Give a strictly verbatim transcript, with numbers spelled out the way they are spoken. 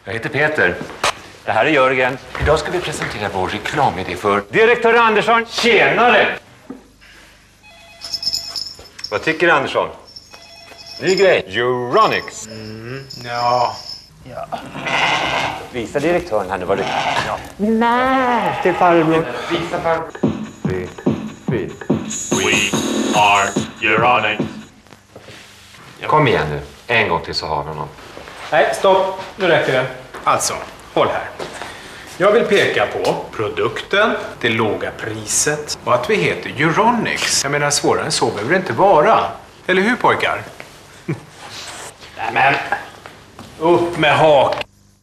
Jag heter Peter. Det här är Jörgen. Idag ska vi presentera vår reklamidé för... Direktör Andersson, tjenare! Vad tycker du, Andersson? Ny grej. Euronics. Mm, ja. ja. Visa direktören här nu vad det är. Ja. Nej, till farbror. Visa farbror. Vi, vi. We are Euronics. Kom igen nu. En gång till så har vi honom. Nej, stopp. Nu räcker det. Alltså, håll här. Jag vill peka på produkten, det låga priset och att vi heter Euronics. Jag menar, svårare än så behöver det inte vara. Eller hur, pojkar? Nej, men upp med hak.